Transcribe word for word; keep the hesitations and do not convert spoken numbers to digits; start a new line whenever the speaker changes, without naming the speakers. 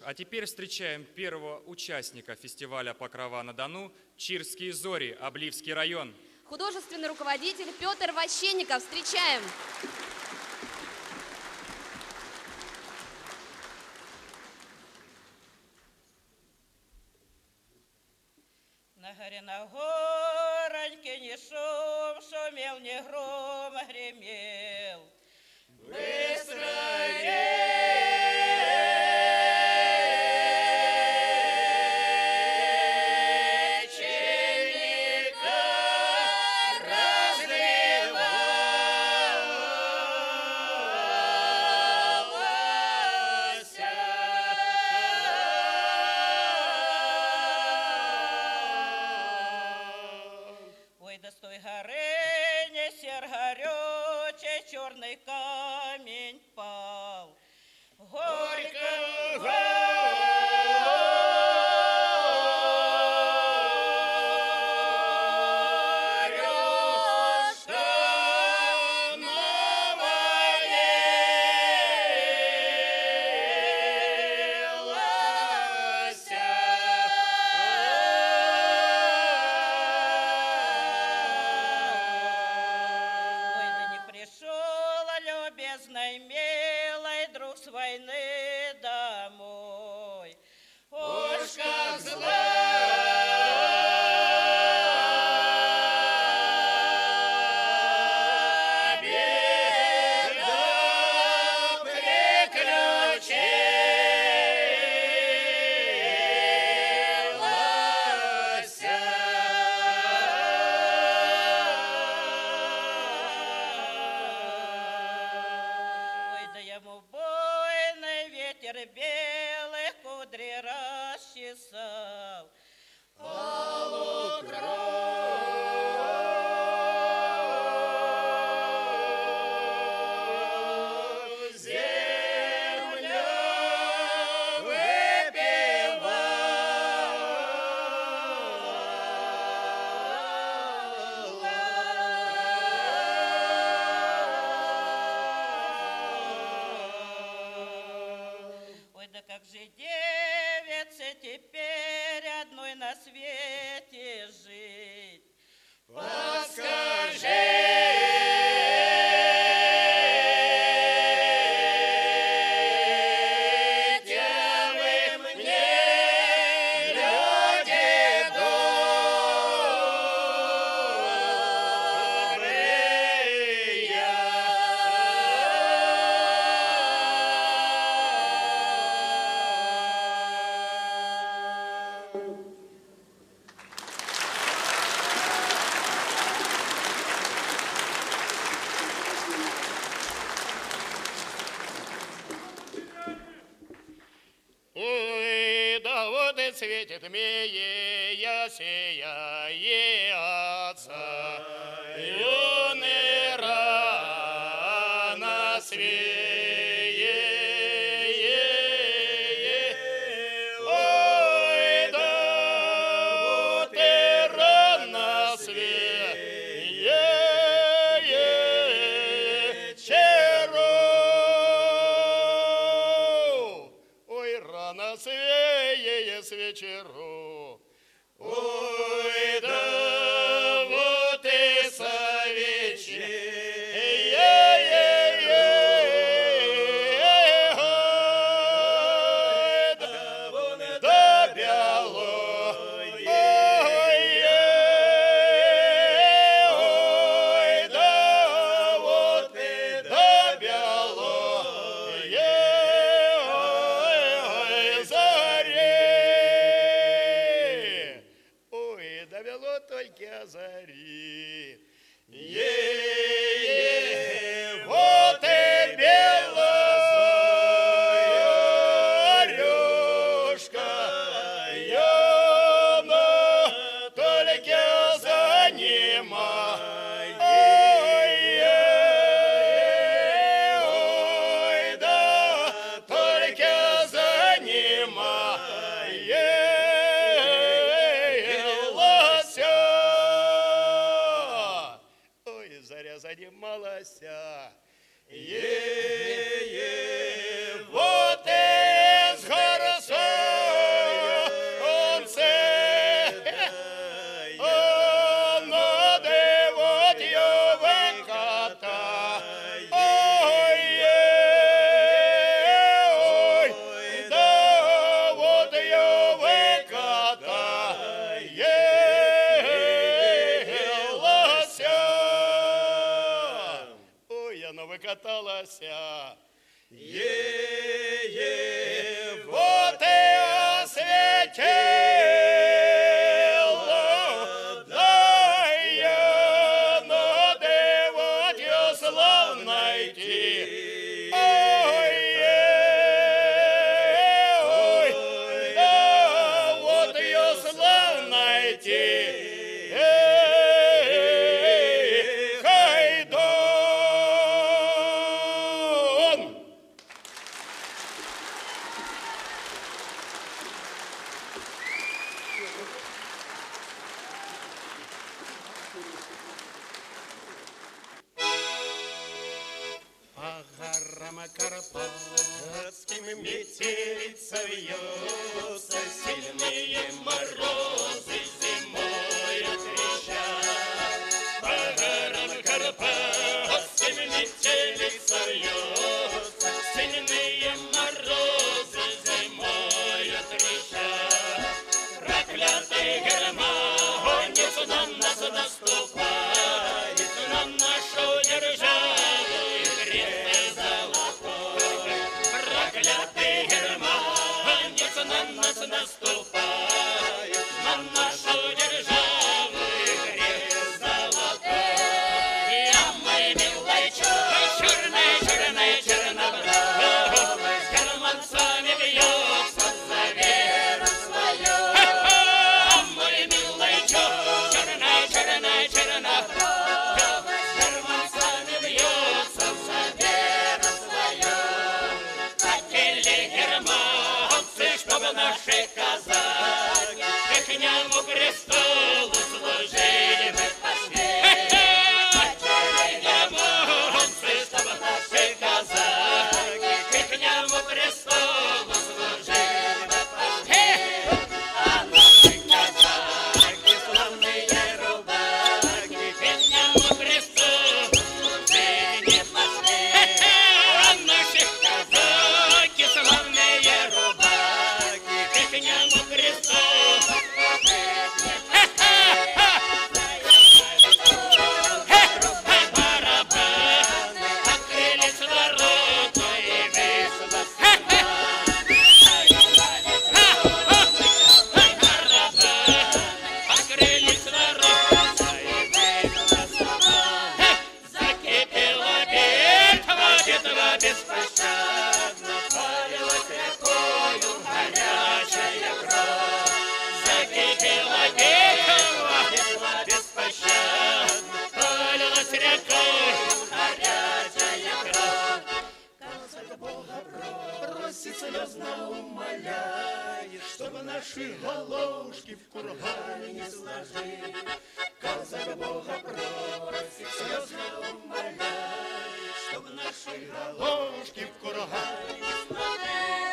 а теперь встречаем первого участника фестиваля Покрова-на-Дону «Чирские зори», Обливский район.
Художественный руководитель Петр Ващенников. Встречаем!
На горе на гороньке ни шум, шумел, ни гром, гремел. Быстро черный камень пал. Горько, белых кудри расчесал. Как же девице теперь одной на свете жить? Подскажи! Светит мея, сияется, юный рано свеет. Ой, да вот и рано свеет, черу. Ой, рано свеет с вечеру. Ой, да вот и совечер. Только зари. Е-е-е, вот и белозорюшка, яна только занимай. Ой, да только занимай. метелица вьется, сильные морозы зимою трещат. По горам Карпатским метелица вьется, сильные морозы зимою трещат. Проклятый германец на нас наступает, на нашу державу и крест золотой. Проклятый германец на нас наступает, на нашу державу и крест золотой. Я мой милый черный, черный, чернобровый, с германцами бьется за веру свою. Мой милый черный, черный, чернобровый, с германцами бьется за веру свою. Хотели германцы, чтобы наши казаки к князю престолу служили бы пошли. Хотели германцы, чтобы наши казаки к князю престолу служили бы пошли. А наши казаки, славные рубаки, к князю престолу служить не пошли. А наши казаки, славные рубаки, к князю престолу служить не пошли. Барабаны открылись ворота и вышла открылись ворота и вышла сама. Закипела битва, битва беспощадна, полилась рекою горячая кровь. Закипела битва, битва беспощадна, полилась рекою горячая кровь. Казак Бога просит, слезно умоляет, чтобы наши головушки в кургане не сложили. Казак Бога просит, слезно умоляет, чтобы наши головушки в кургане не сложили.